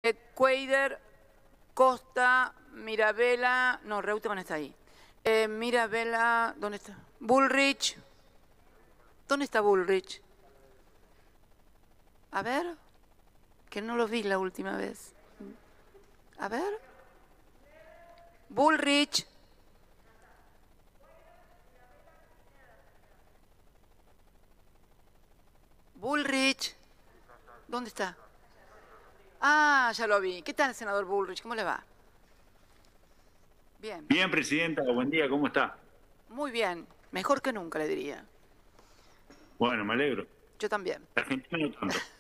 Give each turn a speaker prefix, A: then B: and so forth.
A: Cuader, Costa, Mirabella, no, Reutemann está ahí. Mirabella, ¿dónde está? Bullrich. ¿Dónde está Bullrich? A ver, que no lo vi la última vez. A ver. Bullrich. Bullrich. ¿Dónde está? Ah, ya lo vi. ¿Qué tal, senador Bullrich? ¿Cómo le va? Bien.
B: Bien, presidenta, buen día, ¿cómo está?
A: Muy bien. Mejor que nunca, le diría.
B: Bueno, me alegro.
A: Yo también.
B: Argentina no tanto.